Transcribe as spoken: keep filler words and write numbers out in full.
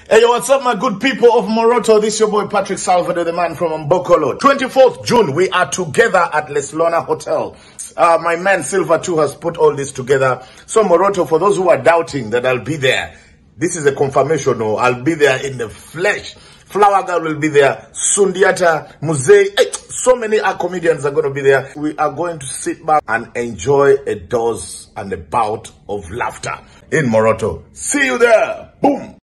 Hey, what's up, my good people of Moroto? This is your boy Patrick Salvador, the man from Mbokolo. twenty-fourth June, we are together at Leslona Hotel. Uh, my man Silva too has put all this together. So Moroto, for those who are doubting that I'll be there, this is a confirmation. No, I'll be there in the flesh. Flower Girl will be there. Sundiata, Muzei, hey, so many our comedians are going to be there. We are going to sit back and enjoy a dose and a bout of laughter in Moroto. See you there. Boom.